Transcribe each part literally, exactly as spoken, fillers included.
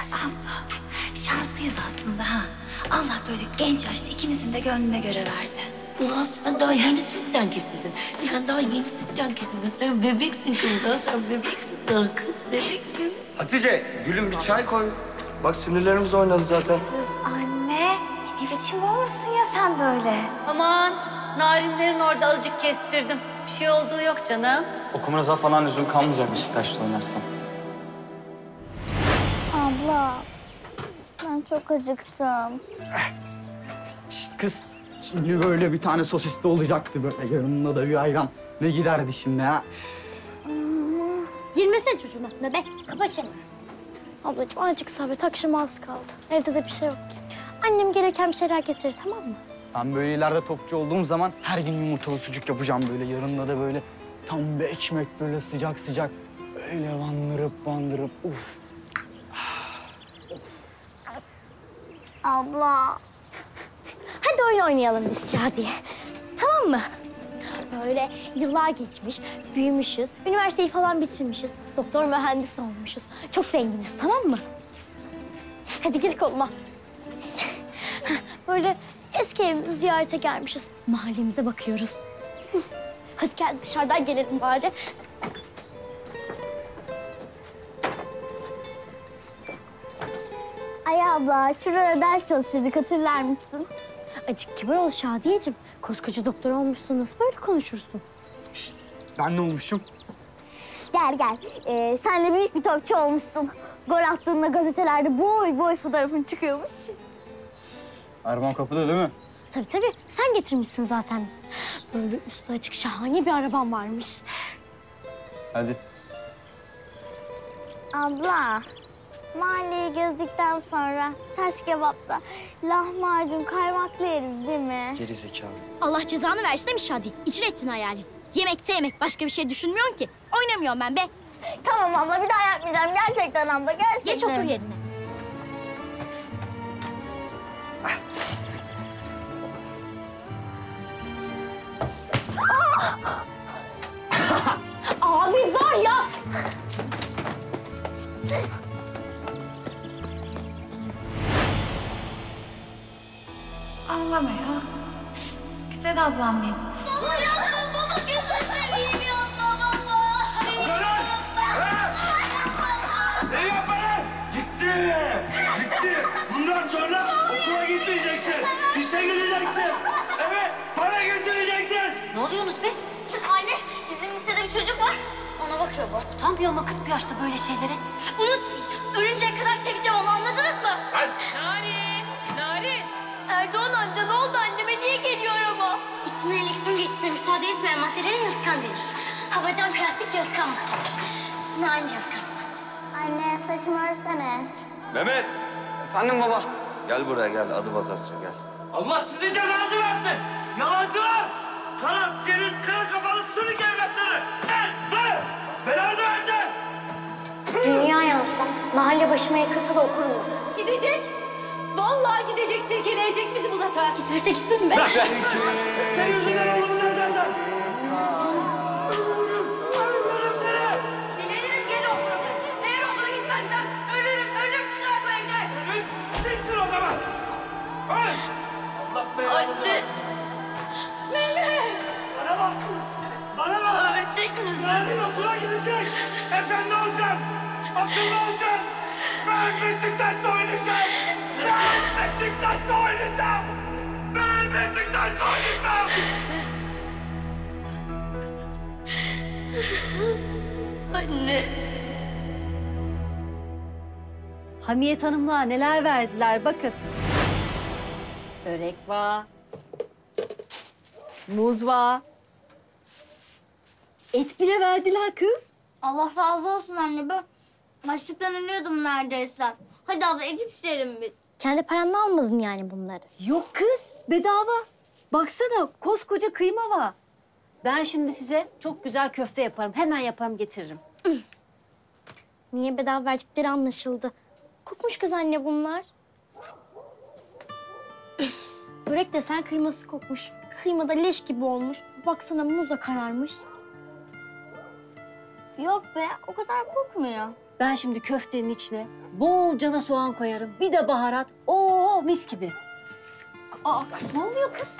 Abla, şanslıyız aslında ha. Allah böyle genç yaşta ikimizin de gönlüne göre verdi. Ulan sen daha yeni sütten kesildin. Sen daha yeni sütten kesildin. Sen bebeksin kız daha. Sen bebeksin daha kız. Bebeksin. Hatice, gülüm bir çay koy. Bak sinirlerimiz oynadı zaten. Kız anne, ne biçim olmuşsun ya sen böyle? Aman, narinlerin orada azıcık kestirdim. Bir şey olduğu yok canım. Okumanıza falan lüzum kalmayacak Beşiktaş'ta oynarsam. Abla, ben çok acıktım. Şişt kız, şimdi böyle bir tane sosis de olacaktı böyle yanında da bir ayran. Ne giderdi şimdi ha? Girmesene çocuğuna bebek. Kapa çeneni. Ablacığım azıcık sabret. Akşam az kaldı. Evde de bir şey yok ki. Annem gereken bir şeyler getirir, tamam mı? Ben böyle ileride topçu olduğum zaman her gün yumurtalı sucuk yapacağım böyle. Yanında da böyle tam bir ekmek böyle sıcak sıcak. Öyle bandırıp bandırıp uf. Abla. Hadi oyun oynayalım biz Şadiye. Tamam mı? Böyle yıllar geçmiş, büyümüşüz, üniversiteyi falan bitirmişiz. Doktor, mühendis olmuşuz. Çok zenginiz, tamam mı? Hadi gir koluma. Böyle eski evimizi ziyarete gelmişiz. Mahallemize bakıyoruz. Hadi gel dışarıdan gelelim bari. Ay abla, şurada ders çalışırdık, hatırlar mısın? Acık kibar ol Şadiyeciğim. Koskoca doktor olmuşsun, nasıl böyle konuşursun? Şişt, ben ne olmuşum? Gel gel, ee, sen de büyük bir topçu olmuşsun. Gol attığında gazetelerde boy boy fotoğrafın çıkıyormuş. Armağan kapıda değil mi? Tabii tabii, sen getirmişsin zaten. Böyle üstü açık şahane bir araban varmış. Hadi. Abla, mahalleyi gezdikten sonra taş kebapla lahmacun kaymaklı yeriz değil mi? Geri zekalı. Allah cezanı versin demiş Şadi. İçin ettin hayalin. Yemekte yemek, başka bir şey düşünmüyorsun ki. Oynamıyorum ben be. Tamam abla, bir daha yapmayacağım. Gerçekten abla, gerçekten. Geç otur yerine. Abi var ya. Ağlama ya. Güzel ablam benim. Baba ya, baba gözünü seveyim ya baba. Lan! Ne yapma lan? Gitti! Gitti! Bundan sonra okula gitmeyeceksin. İşe gideceksin. Evet, para getireceksin. Ne oluyorsunuz be? Anne, bizim lisede bir çocuk var. Ona bakıyor bu. Utanmıyor mu kız bu yaşta böyle şeylere? Unutmayacağım. Ölünceye kadar seveceğim onu, anladınız mı? Narin, Narin. Erdoğan amca ne oldu anneme? Niye geliyor ama? İçine elektron geçişine müsaade etmeyen maddelerin yalıtkan denir. Havacan plastik yalıtkan maddedir. Ne aynı yalıtkan maddedir. Anne saçımı örsene. Mehmet! Efendim baba? Gel buraya gel, adım atasın gel. Allah sizin cezanızı versin! Yalancılar! Kara yerin, kara kafalı sürük evlatları! Gel! Be! Belanızı versin! Dünya yansa, mahalle başıma yıkılsa da okurum. Gidecek. Vallahi gidecek, silkeleyecek bizi bu zafer. Giderse gitsin be. Sen yüzünden oğlumuz zaten! Dilenirim gel okula. Eğer okula gitmezsem ölürüm, ölüm çıkar bu evden. Siktir o zaman! Öl! Allah belanızı versin! Mehmet. Bana bak! Bana bak! Ölecek misin? Narin okula gidecek! Efendi olacaksın! Akıllı olacaksın! Ben Beşiktaş'ta oynayacağım! Ben Beşiktaş'ta oynayacağım! Ben Beşiktaş'ta oynayacağım! Anne. Hamiyet Hanım'la neler verdiler bakın. Börek var. Muz var. Et bile verdiler kız. Allah razı olsun anne. Ben açlıktan ölüyordum neredeyse. Hadi abla edip pişirelim biz. Kendi paranla almadın yani bunları. Yok kız, bedava. Baksana, koskoca kıyma var. Ben şimdi size çok güzel köfte yaparım. Hemen yaparım, getiririm. Niye bedava verdikleri anlaşıldı. Kokmuş kız anne bunlar. Börek de sen kıyması kokmuş. Kıyma da leş gibi olmuş. Baksana muz da kararmış. Yok be, o kadar kokmuyor. Ben şimdi köftenin içine bolcana soğan koyarım. Bir de baharat. Oo mis gibi. Aa kız ne oluyor kız?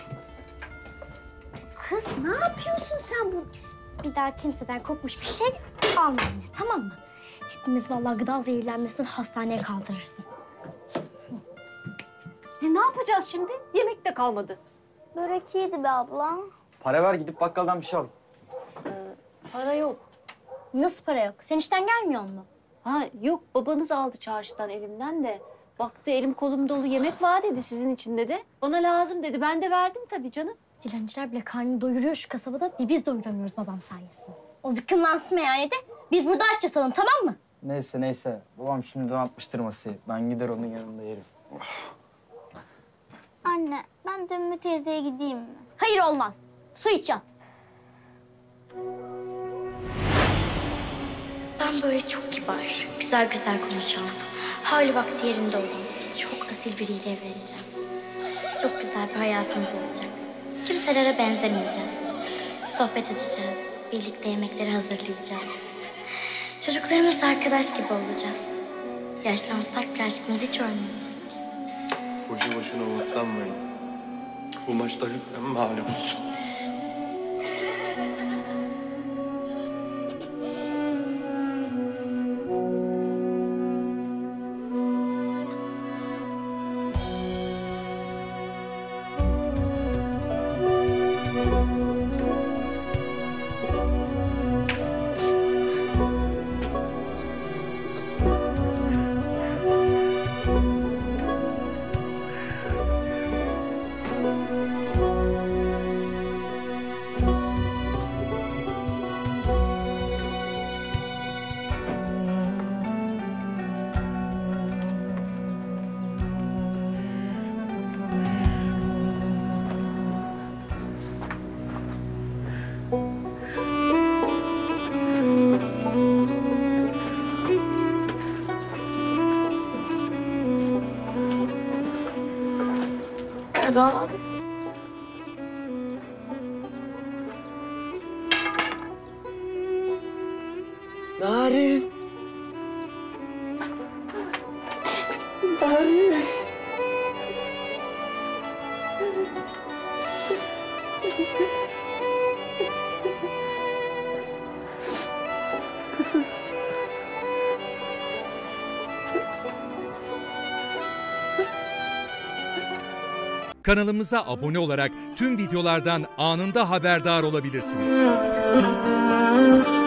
Kız ne yapıyorsun sen bu? Bir daha kimseden kokmuş bir şey alma anne, tamam mı? Hepimiz vallahi gıda zehirlenmesinden hastaneye kaldırırsın. E, ne yapacağız şimdi? Yemek de kalmadı. Börek iyiydi be abla. Para ver gidip bakkaldan bir şey al. Para yok. Nasıl para yok? Sen işten gelmiyor mu? Ha yok babanız aldı çarşıdan elimden de. Baktı elim kolum dolu yemek var dedi sizin için dedi. Bana lazım dedi. Ben de verdim tabii canım. Dilenciler bile karnını doyuruyor şu kasabada. Bir biz doyuramıyoruz babam sayesinde. O zıkkımlansın meyhanede. Biz burada aç yatalım, tamam mı? Neyse neyse. Babam şimdi donatmıştır masayı. Ben gider onun yanında yerim. Anne, ben de Ümmü teyzeye gideyim mi? Hayır olmaz. Su iç yat. Ben böyle çok kibar, güzel güzel konuşan, hali vakti yerinde olan, çok asil biriyle evleneceğim. Çok güzel bir hayatımız olacak. Kimselere benzemeyeceğiz. Sohbet edeceğiz, birlikte yemekleri hazırlayacağız. Çocuklarımızla arkadaş gibi olacağız. Yaşlansak bile aşkımız hiç ölmeyecek. Boşu boşuna umutlanmayın. Bu maçta hükmen mağlupuz. Erdoğan abi. Narin. Narin. Kanalımıza abone olarak tüm videolardan anında haberdar olabilirsiniz.